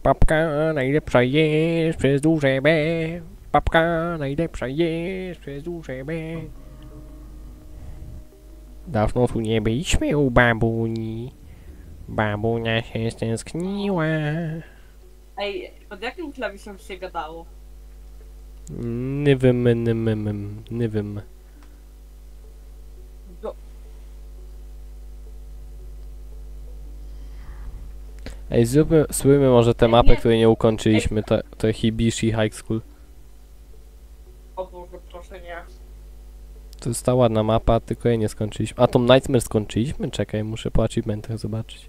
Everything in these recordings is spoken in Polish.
Papka najlepsza jest przez duże B. Papka najlepsza jest przez duże B. Dawno tu nie byliśmy u babuni. Babunia się stęskniła. Ej, pod jakim klawiszem się gadało? Nie wiem, nie wiem. Go... Ej, spróbujmy może tę Ej, mapę, nie. której nie ukończyliśmy, to Hibishi High School. O Boże, proszę nie. To jest ta ładna mapa, tylko jej nie skończyliśmy. A tą Nightmare skończyliśmy? Czekaj, muszę po achievementach zobaczyć.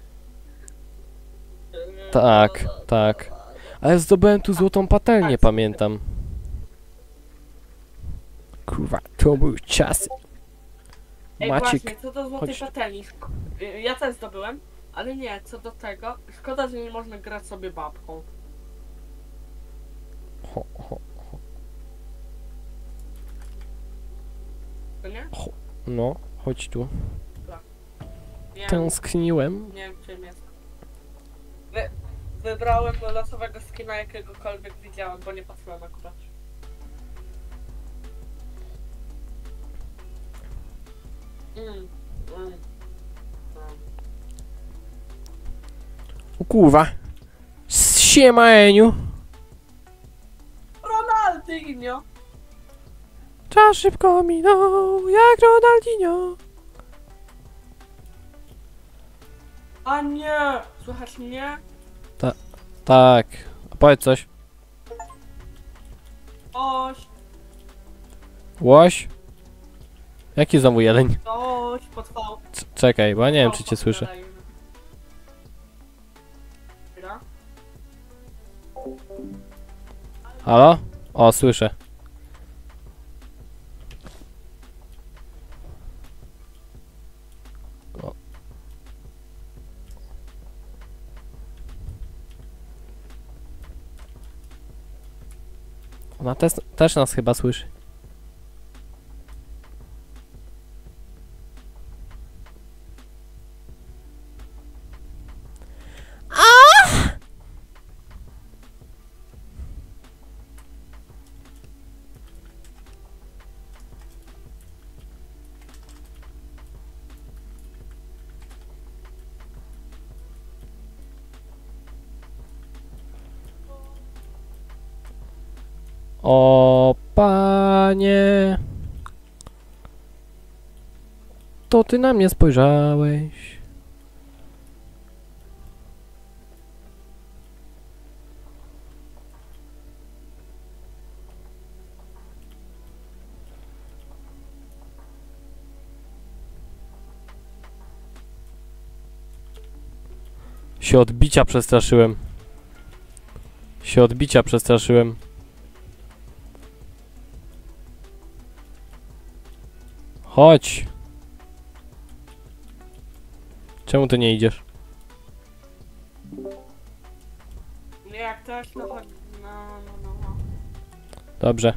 Tak, tak. Ale zdobyłem tu złotą patelnię, pamiętam. Kurwa, to były czasy. Ej, Maciek, właśnie, co do złotej chodź. patelni. Ja też zdobyłem, ale nie, co do tego. Szkoda, że nie można grać sobie babką. Ho, ho. To nie? No, chodź tu. Nie, Tęskniłem. nie wiem czym jest. Wybrałem losowego skina jakiegokolwiek widziałem, bo nie patrzyłem akurat. Mm. O kurwa. Siema, Eniu. Ronaldinho! Czas szybko minął, jak Ronaldinho. A nie! Słychać mnie? Tak. A powiedz coś. Oś, Łoś? Jaki znowu jeleń? oś, potwał. Czekaj, bo ja nie wiem, czy cię słyszę. Halo? O, słyszę. O. Ona też nas chyba słyszy. O, panie. To ty na mnie spojrzałeś. Się odbicia przestraszyłem. Się odbicia przestraszyłem. Chodź. Czemu ty nie idziesz? Nie, jak też, to chodź. No. Dobrze.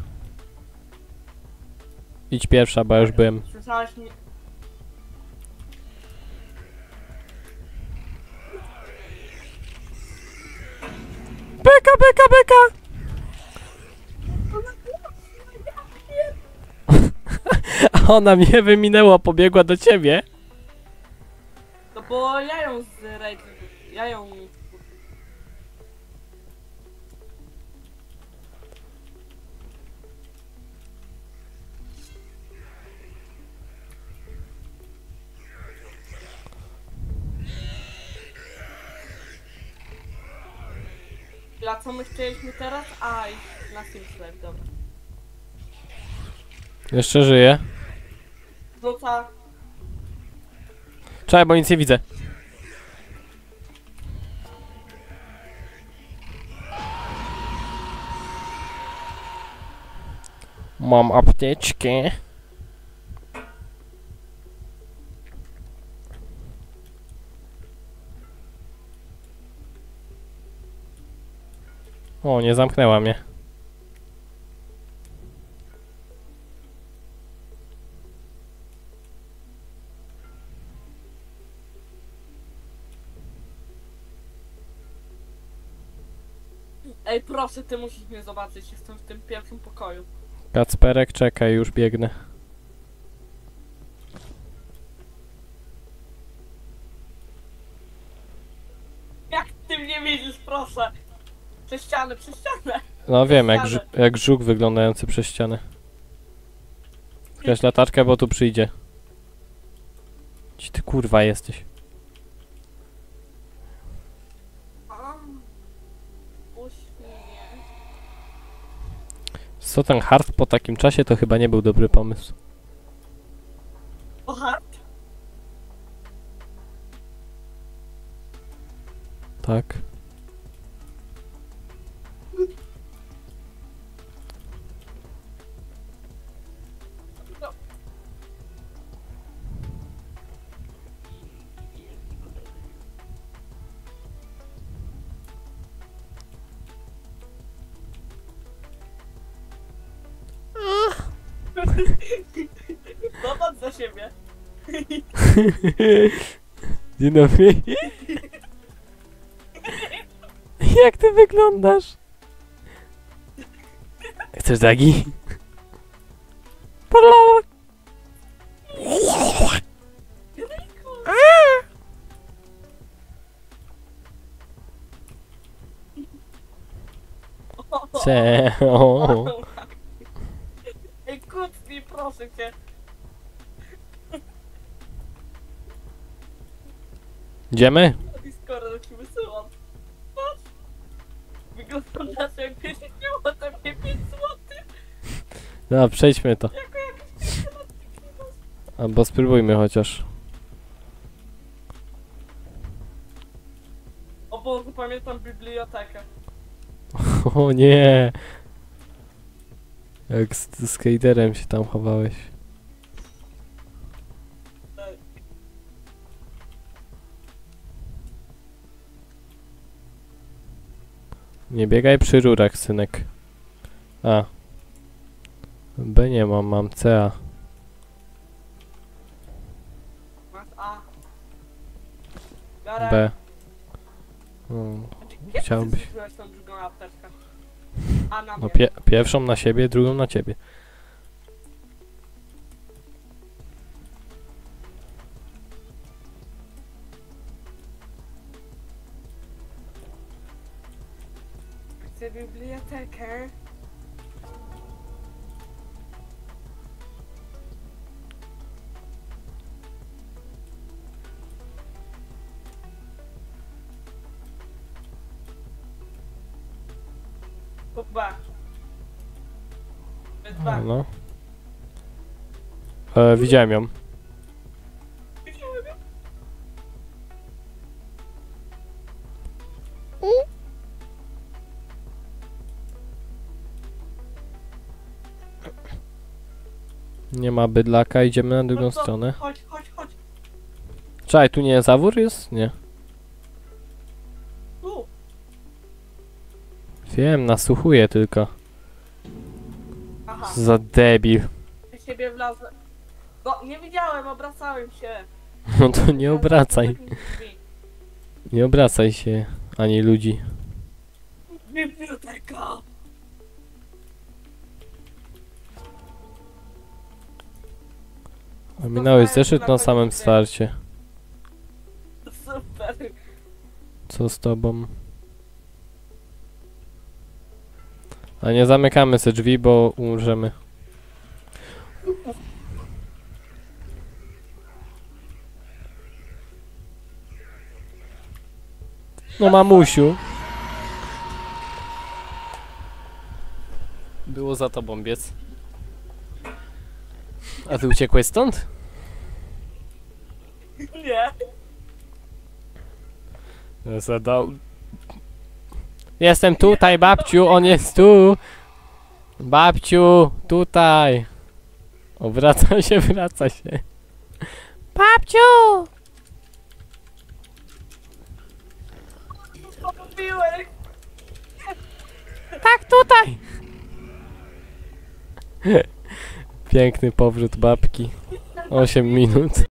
Idź pierwsza, bo ja już byłem. Słyszałeś mnie? Beka, beka, beka! A ona mnie wyminęła, pobiegła do ciebie. No bo ja ją ja ją... Dla co my chcieliśmy teraz? Aj, na Simslave, dobra. Jeszcze żyje. Rzuca. Czekaj, bo nic nie widzę. Mam apteczkę. O, nie zamknęła mnie. Ej, proszę, ty musisz mnie zobaczyć, jestem w tym pierwszym pokoju. Kacperek, czekaj, już biegnę. Jak ty mnie widzisz, proszę? Przez ścianę, przez ścianę. No wiem, jak żuk wyglądający przez ścianę. Jakaś latarkę, bo tu przyjdzie. Ci ty kurwa jesteś. Uśmiech. Co ten hard po takim czasie to chyba nie był dobry pomysł. O, hard? Tak. No. Zobacz za siebie. Dzień dobry. Jak ty wyglądasz? Chcesz dagi? Ceo. Ej, kucnij, proszę cię. Idziemy? Na Discorda ci wysyłam. Patrz. Wyglądasz jakbyś miał ode mnie 5 złotych. No, przejdźmy to. Jako jakiś pięciolatnik. Albo spróbujmy chociaż. O Bogu, pamiętam bibliotekę. O nie! Jak z skaterem się tam chowałeś. Ej. Nie biegaj przy rurach, synek. A. B nie mam, mam CA. Masz A. Gara. B. Kiedy chciałbyś. ty zużyłeś tą drugą apteczkę? A na No mnie. pierwszą na siebie, drugą na ciebie. Chcę bibliotekę. To B. To jest B. No. Widziałem ją. Nie ma bydlaka, idziemy na drugą No to stronę. Chodź, chodź, chodź. Czekaj, tu nie zawór jest? Nie. Tu. Wiem, nasłuchuję tylko. Aha. Za debil. Ja siebie wlazłem. No, nie widziałem, obracałem się. No to nie obracaj. Nie obracaj się, ani ludzi. Biblioteka. Ominąłeś zeszyt na samym starcie. Super. Co z tobą? A nie zamykamy se drzwi, bo umrzemy. No mamusiu. Było za tobą biec. A ty uciekłeś stąd? Nie. Zadał. Jestem tutaj, babciu, on jest tu. Babciu, tutaj. O, wraca się, wraca się. Babciu! Co mówiłeś? Tak, tutaj! Piękny powrót babki. 8 minut.